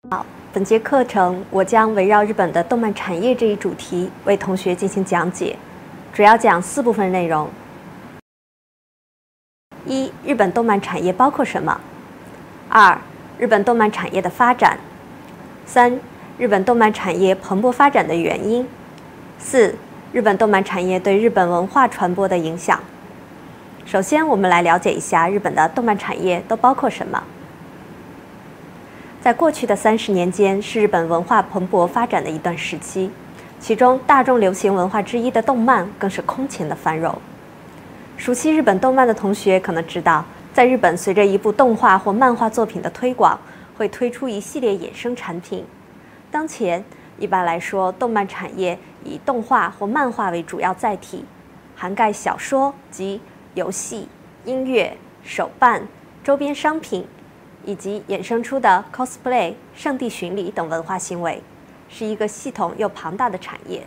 本节课程我将围绕日本的动漫产业这一主题为同学进行讲解，主要讲4部分内容。1、日本动漫产业包括什么？2、日本动漫产业的发展。3、日本动漫产业蓬勃发展的原因。4、日本动漫产业对日本文化传播的影响。首先，我们来了解一下日本的动漫产业都包括什么。在过去的30年间，是日本文化蓬勃发展的一段时期，其中大众流行文化之一的动漫更是空前的繁荣。熟悉日本动漫的同学可能知道，在日本随着一部动画或漫画作品的推广，会推出一系列衍生产品。当前，一般来说，动漫产业以动画或漫画为主要载体，涵盖小说及游戏、音乐、手办、周边商品，以及衍生出的 cosplay、圣地巡礼等文化行为，是一个系统又庞大的产业。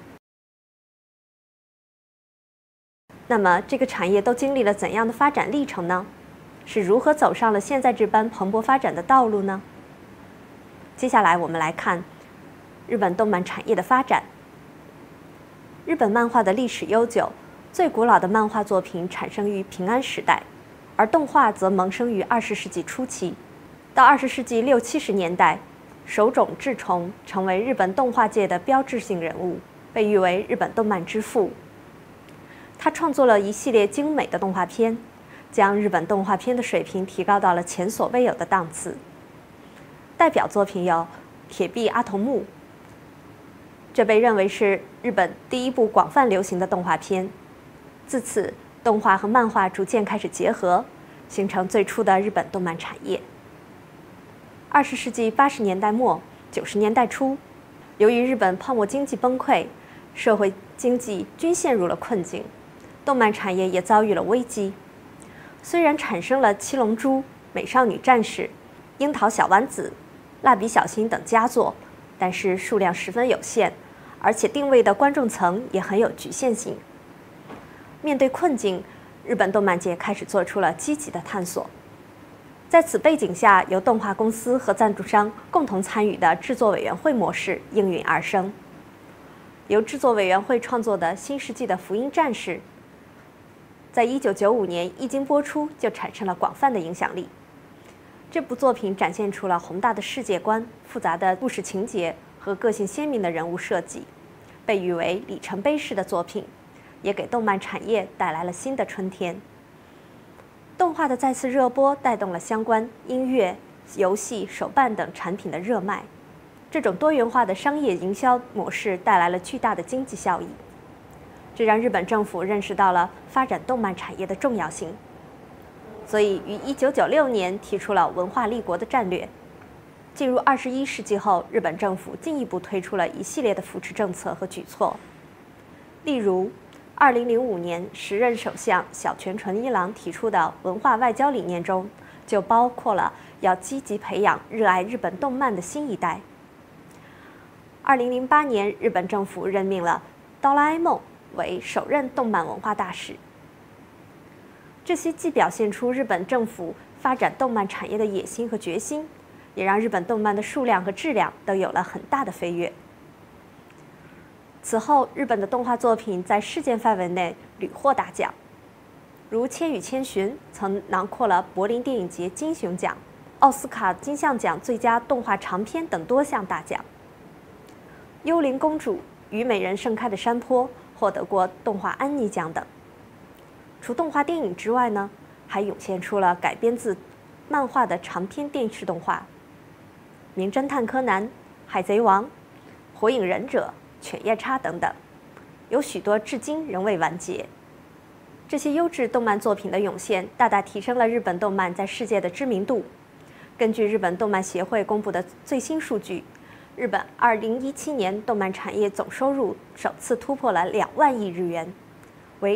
那么，这个产业都经历了怎样的发展历程呢？是如何走上了现在这般蓬勃发展的道路呢？接下来我们来看日本动漫产业的发展。日本漫画的历史悠久，最古老的漫画作品产生于平安时代。而动画则萌生于20世纪初期，到20世纪60、70年代，手冢治虫成为日本动画界的标志性人物，被誉为日本动漫之父。他创作了一系列精美的动画片，将日本动画片的水平提高到了前所未有的档次。代表作品有《铁臂阿童木》，这被认为是日本第一部广泛流行的动画片。自此，动画和漫画逐渐开始结合，形成最初的日本动漫产业。20世纪80年代末、90年代初，由于日本泡沫经济崩溃，社会经济均陷入了困境，动漫产业也遭遇了危机。虽然产生了《七龙珠》《美少女战士》《樱桃小丸子》《蜡笔小新》等佳作，但是数量十分有限，而且定位的观众层也很有局限性。面对困境，日本动漫界开始做出了积极的探索。在此背景下，由动画公司和赞助商共同参与的制作委员会模式应运而生。由制作委员会创作的《新世纪的福音战士》，在1995年一经播出就产生了广泛的影响力。这部作品展现出了宏大的世界观、复杂的故事情节和个性鲜明的人物设计，被誉为里程碑式的作品，也给动漫产业带来了新的春天。动画的再次热播带动了相关音乐、游戏、手办等产品的热卖。这种多元化的商业营销模式带来了巨大的经济效益，这让日本政府认识到了发展动漫产业的重要性，所以于1996年提出了文化立国的战略。进入21世纪后，日本政府进一步推出了一系列的扶持政策和举措，例如2005年时任首相小泉纯一郎提出的文化外交理念中，就包括了要积极培养热爱日本动漫的新一代。2008年，日本政府任命了哆啦 A 梦为首任动漫文化大使。这些既表现出日本政府发展动漫产业的野心和决心，也让日本动漫的数量和质量都有了很大的飞跃。此后，日本的动画作品在世界范围内屡获大奖，如《千与千寻》曾囊括了柏林电影节金熊奖、奥斯卡金像奖最佳动画长片等多项大奖。《幽灵公主》与《美人盛开的山坡》获得过动画安妮奖等。除动画电影之外呢，还涌现出了改编自漫画的长篇电视动画，《名侦探柯南》《海贼王》《火影忍者》《犬夜叉》等等，有许多至今仍未完结。这些优质动漫作品的涌现，大大提升了日本动漫在世界的知名度。根据日本动漫协会公布的最新数据，日本2017年动漫产业总收入首次突破了2万亿日元，为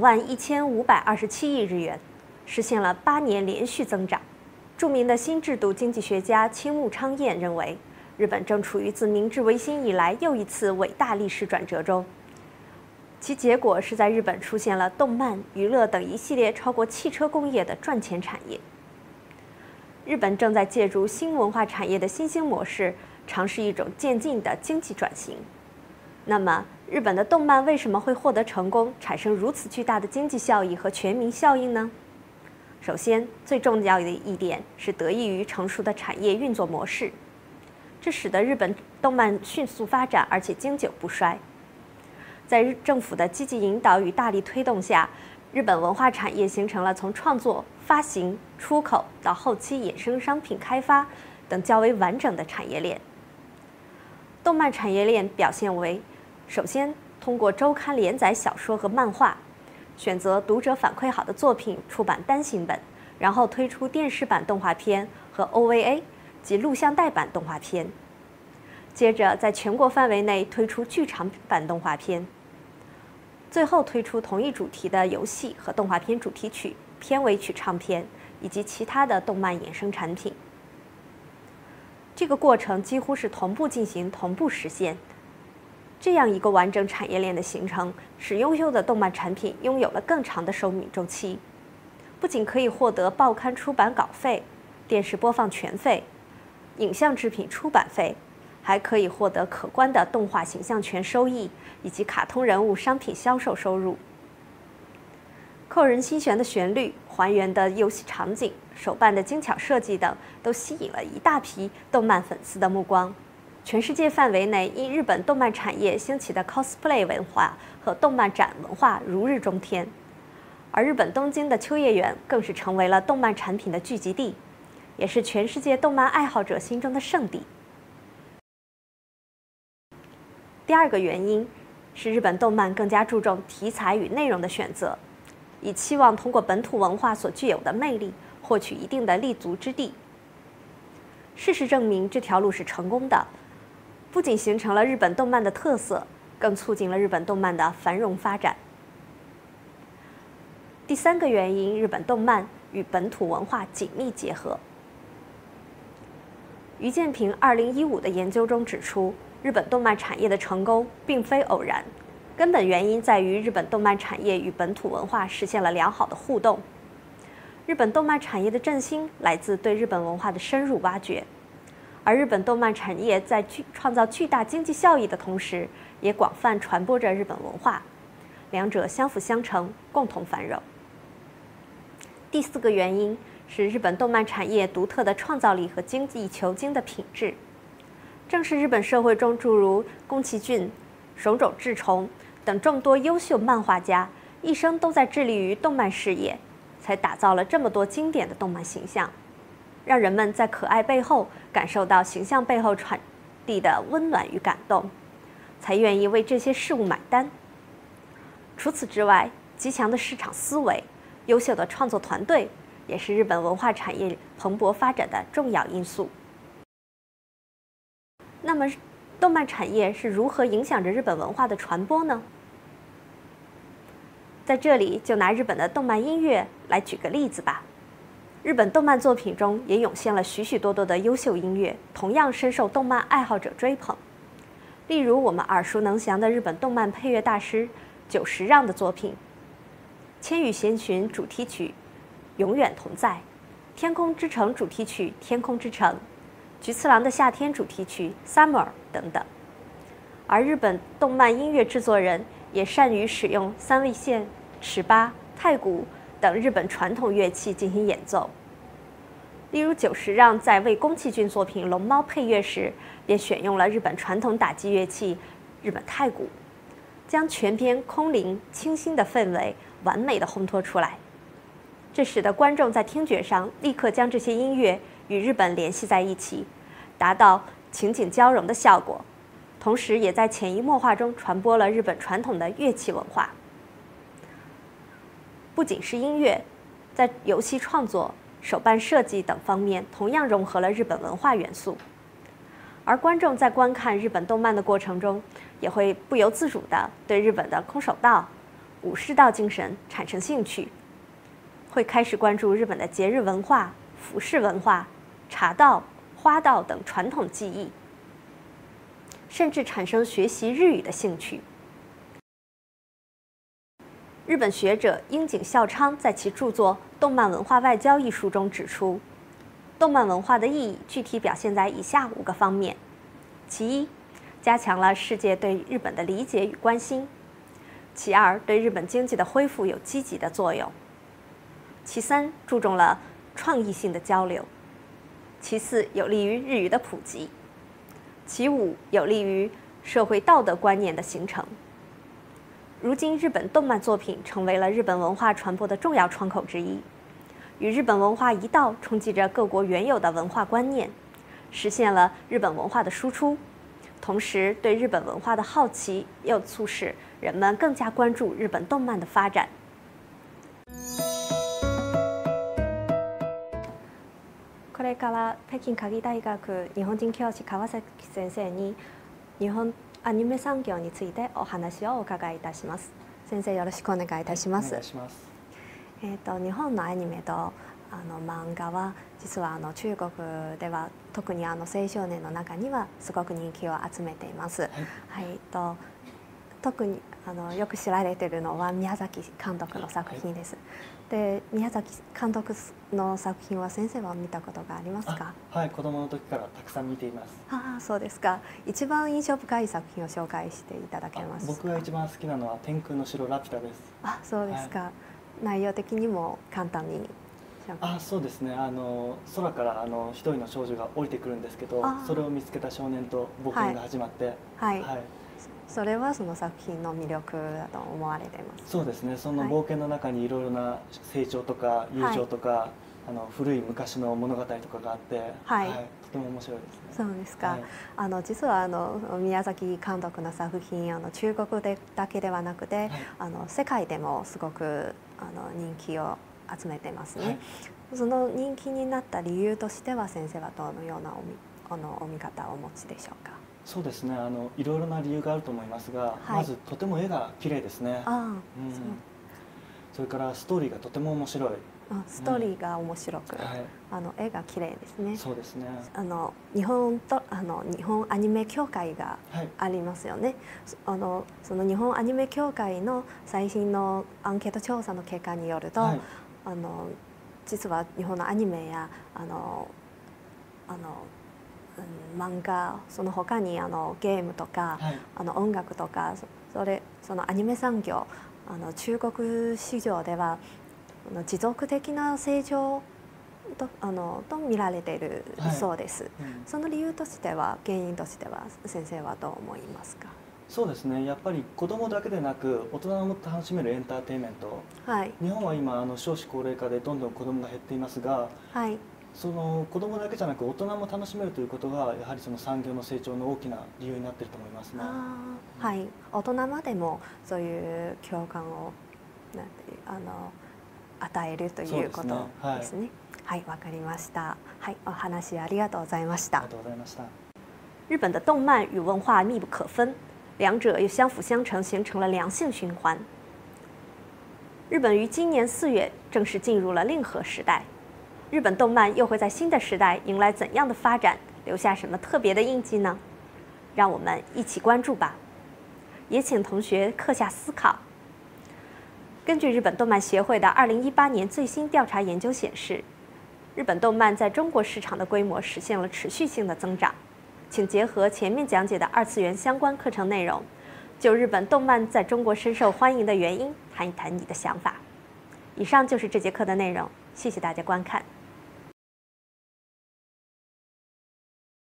21527亿日元，实现了8年连续增长。著名的新制度经济学家青木昌彦认为，日本正处于自明治维新以来又一次伟大历史转折中，其结果是在日本出现了动漫、娱乐等一系列超过汽车工业的赚钱产业。 日本正在借助新文化产业的新兴模式，尝试一种渐进的经济转型。那么，日本的动漫为什么会获得成功，产生如此巨大的经济效益和全民效应呢？首先，最重要的一点是得益于成熟的产业运作模式，这使得日本动漫迅速发展，而且经久不衰。在政府的积极引导与大力推动下，日本文化产业形成了从创作、发行、出口到后期衍生商品开发等较为完整的产业链。动漫产业链表现为：首先，通过周刊连载小说和漫画，选择读者反馈好的作品出版单行本，然后推出电视版动画片和 OVA 及录像带版动画片。接着，在全国范围内推出剧场版动画片。最后推出同一主题的游戏和动画片主题曲、片尾曲唱片以及其他的动漫衍生产品。这个过程几乎是同步进行、同步实现。这样一个完整产业链的形成，使优秀的动漫产品拥有了更长的寿命周期，不仅可以获得报刊出版稿费、电视播放权费、影像制品出版费，还可以获得可观的动画形象权收益以及卡通人物商品销售收入。扣人心弦的旋律、还原的游戏场景、手办的精巧设计等，都吸引了一大批动漫粉丝的目光。全世界范围内，因日本动漫产业兴起的 cosplay 文化和动漫展文化如日中天，而日本东京的秋叶原更是成为了动漫产品的聚集地，也是全世界动漫爱好者心中的圣地。第二个原因是日本动漫更加注重题材与内容的选择，以期望通过本土文化所具有的魅力，获取一定的立足之地。事实证明，这条路是成功的，不仅形成了日本动漫的特色，更促进了日本动漫的繁荣发展。第三个原因，日本动漫与本土文化紧密结合。于建平2015的研究中指出，日本动漫产业的成功并非偶然，根本原因在于日本动漫产业与本土文化实现了良好的互动。日本动漫产业的振兴来自对日本文化的深入挖掘，而日本动漫产业在创造巨大经济效益的同时，也广泛传播着日本文化，两者相辅相成，共同繁荣。第四个原因是日本动漫产业独特的创造力和精益求精的品质。正是日本社会中诸如宫崎骏、手冢治虫等众多优秀漫画家，一生都在致力于动漫事业，才打造了这么多经典的动漫形象，让人们在可爱背后感受到形象背后传递的温暖与感动，才愿意为这些事物买单。除此之外，极强的市场思维、优秀的创作团队，也是日本文化产业蓬勃发展的重要因素。那么，动漫产业是如何影响着日本文化的传播呢？在这里就拿日本的动漫音乐来举个例子吧。日本动漫作品中也涌现了许许多多的优秀音乐，同样深受动漫爱好者追捧。例如我们耳熟能详的日本动漫配乐大师久石让的作品，《千与千寻》主题曲《永远同在》，《天空之城》主题曲《天空之城》，《菊次郎的夏天》主题曲《Summer》等等。而日本动漫音乐制作人也善于使用三味线、尺八、太鼓等日本传统乐器进行演奏。例如久石让在为宫崎骏作品《龙猫》配乐时，便选用了日本传统打击乐器日本太鼓，将全篇空灵清新的氛围完美地烘托出来。这使得观众在听觉上立刻将这些音乐与日本联系在一起，达到情景交融的效果，同时也在潜移默化中传播了日本传统的乐器文化。不仅是音乐，在游戏创作、手办设计等方面同样融合了日本文化元素。而观众在观看日本动漫的过程中，也会不由自主地对日本的空手道、武士道精神产生兴趣，会开始关注日本的节日文化、服饰文化、茶道、花道等传统技艺，甚至产生学习日语的兴趣。日本学者樱井孝昌在其著作《动漫文化外交》一书中指出， 动漫文化的意义具体表现在以下5个方面：其一，加强了世界对日本的理解与关心；其二，对日本经济的恢复有积极的作用；其三，注重了创意性的交流；其四，有利于日语的普及；其五，有利于社会道德观念的形成。如今，日本动漫作品成为了日本文化传播的重要窗口之一，与日本文化一道冲击着各国原有的文化观念，实现了日本文化的输出。同时，对日本文化的好奇又促使人们更加关注日本动漫的发展。これから北京科技大学日本人教師川崎先生に日本アニメ産業についてお話をお伺いいたします。先生、よろしくお願いいたします。お願いします。日本のアニメと漫画は実は中国では特に青少年の中にはすごく人気を集めています。はい、特によく知られているのは宮崎監督の作品です。で、宮崎監督の作品は先生は見たことがありますか？ はい、子供の時からたくさん見ています。 ああ、そうですか。一番印象深い作品を紹介していただけますか？ 僕が一番好きなのは天空の城ラピュタです。 あ、そうですか。はい、内容的にも簡単に。 そうですね。空から一人の少女が降りてくるんですけど、それを見つけた少年と冒険が始まって、 はい。はい、それはその作品の魅力だと思われています。 そうですね。その冒険の中にいろいろな成長とか友情とか、はい、古い昔の物語とかがあって、はい、はい、とても面白いですね。 そうですか。はい、実は宮崎監督の作品中国でだけではなくて、はい、世界でもすごく人気を集めてますね。はい、その人気になった理由としては先生はどのようなお見方をお持ちでしょうか？ そうですね。いろいろな理由があると思いますが、はい、まずとても絵が綺麗ですね。それからストーリーがとても面白い。 ストーリーが面白く、はい、絵が綺麗ですね。 そうですね。 日本アニメ協会がありますよね。はい、その日本アニメ協会の最新のアンケート調査の結果によると、はい、実は日本のアニメや漫画、その他にゲームとか、はい、音楽とかそのアニメ産業中国市場では持続的な成長と見られているそうです。はい、その理由としては原因としては先生はどう思いますか？ そうですね。やっぱり子どもだけでなく大人も楽しめるエンターテインメント、はい、日本は今少子高齢化でどんどん子どもが減っていますが、はい、その子どもだけじゃなく大人も楽しめるということがやはりその産業の成長の大きな理由になっていると思いますね。 はい、大人までもそういう共感を与えるということですね。はい、わかりました。はい、お話ありがとうございました。 ありがとうございました。 日本的动漫与文化密不可分，两者又相辅相成，形成了良性循环。日本于今年4月正式进入了令和时代，日本动漫又会在新的时代迎来怎样的发展，留下什么特别的印记呢？让我们一起关注吧。也请同学课下思考。根据日本动漫协会的2018年最新调查研究显示，日本动漫在中国市场的规模实现了持续性的增长。请结合前面讲解的2次元相关课程内容，就日本动漫在中国深受欢迎的原因谈一谈你的想法。以上就是这节课的内容，谢谢大家观看。